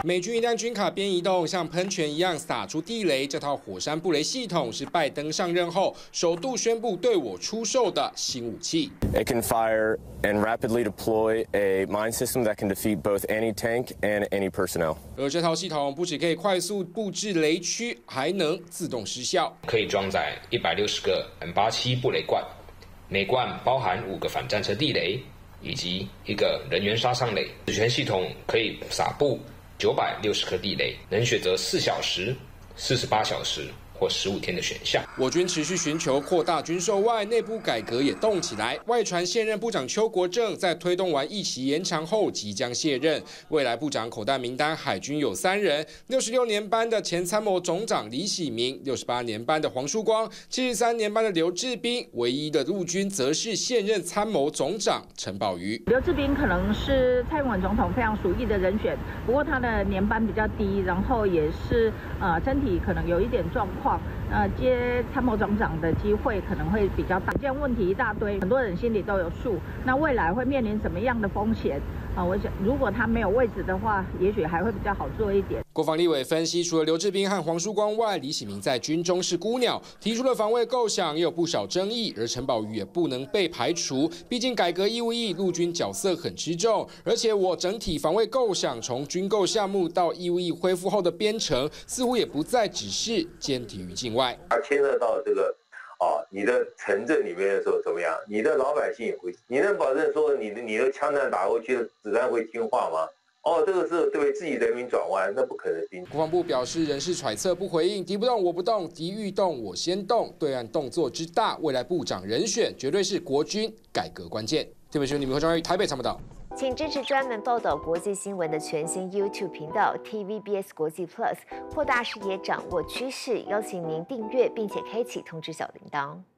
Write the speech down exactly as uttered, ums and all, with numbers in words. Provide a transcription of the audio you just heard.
美军一旦军卡边移动，像喷泉一样撒出地雷，这套火山布雷系统是拜登上任后首度宣布对我出售的新武器。 It can fire and rapidly deploy a mine system that can defeat both any tank and any personnel. 而这套系统不只可以快速布置雷区，还能自动失效， 可以装载一百六十个 M 八七 布雷罐，每罐包含五个反战车地雷。 以及一个人员杀伤雷，此全系统可以撒布九百六十颗地雷，能选择四小时、四十八小时或十五天的选项。 我军持续寻求扩大军售外，内部改革也动起来。外传现任部长邱国正在推动完役期延长后即将卸任，未来部长口袋名单海军有三人：六十六年班的前参谋总长李喜明，六十八年班的黄书光，七十三年班的刘志斌。唯一的陆军则是现任参谋总长陈宝瑜。 刘志斌可能是蔡英文总统非常属意的人选，不过他的年班比较低，然后也是呃身体可能有一点状况。 呃，接参谋总长的机会可能会比较大，这样问题一大堆，很多人心里都有数。那未来会面临什么样的风险啊？我想，如果他没有位置的话，也许还会比较好做一点。 国防立委分析，除了刘志斌和黄书光外，李喜明在军中是孤鸟，提出了防卫构想，也有不少争议。而陈宝瑜也不能被排除，毕竟改革义务役，陆军角色很吃重。而且我整体防卫构想，从军购项目到义务役恢复后的编程，似乎也不再只是坚挺于境外。 它牵涉到这个，哦，你的城镇里面的时候怎么样？你的老百姓也会，你能保证说你的你的枪弹打过去的子弹会听话吗？哦，这个是对自己人民转弯，那不可能行。 国防部表示，人事揣测不回应，敌不动我不动，敌欲动我先动。对岸动作之大，未来部长人选绝对是国军改革关键。特别是你们和张玉台北参谋道。 请支持专门报道国际新闻的全新 YouTube 频道 T V B S 国际 Plus， 扩大视野，掌握趋势。邀请您订阅并且开启通知小铃铛。